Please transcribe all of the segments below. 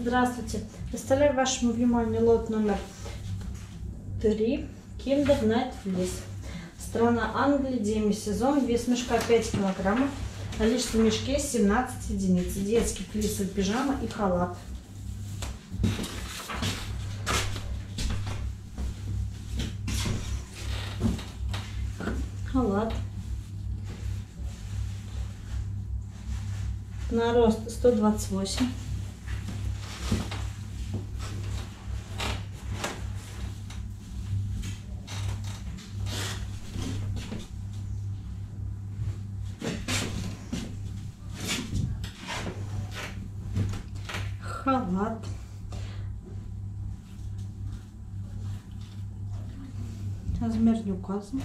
Здравствуйте! Представляю вашему вниманию лот номер 3 Kinder Night Fleece. Страна Англия, демисезон, вес мешка 5 килограммов, количество в мешке 17 единиц. Детский флисовый пижама и халат. Халат. На рост 128. Халат. Размер не указан.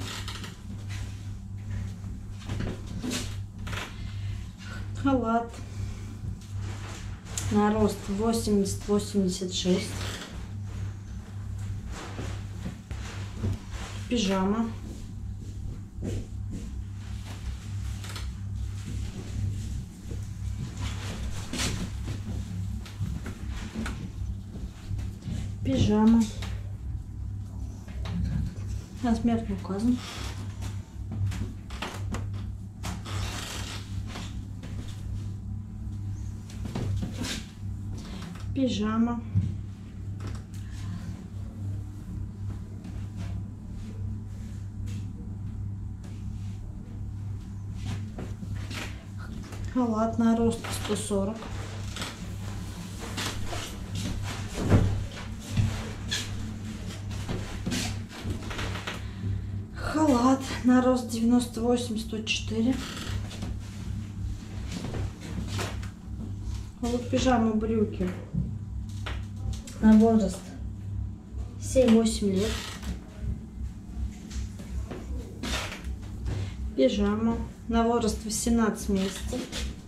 Халат на рост 80-86. Пижама. Пижама. Размер не указан. Пижама. Халат на рост 140. Халат на рост 98-104. Вот пижама, брюки на возраст 7-8 лет. Пижама на возраст 18 месяцев.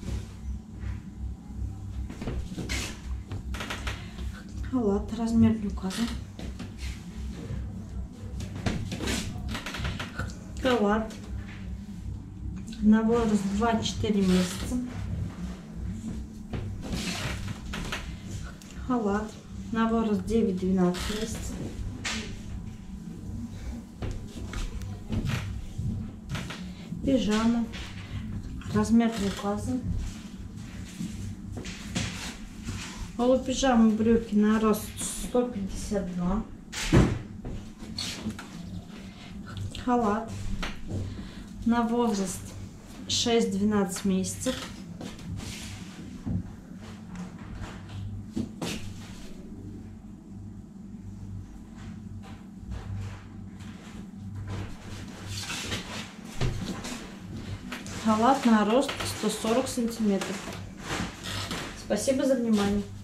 Халат, размер не указан. Халат на возраст 2-4 месяца. Халат на возраст 9-12 месяцев. Пижама, размер не указан. Полупижама, брюки на рост 152. Халат на возраст 6-12 месяцев. Халат на рост 140 сантиметров. Спасибо за внимание.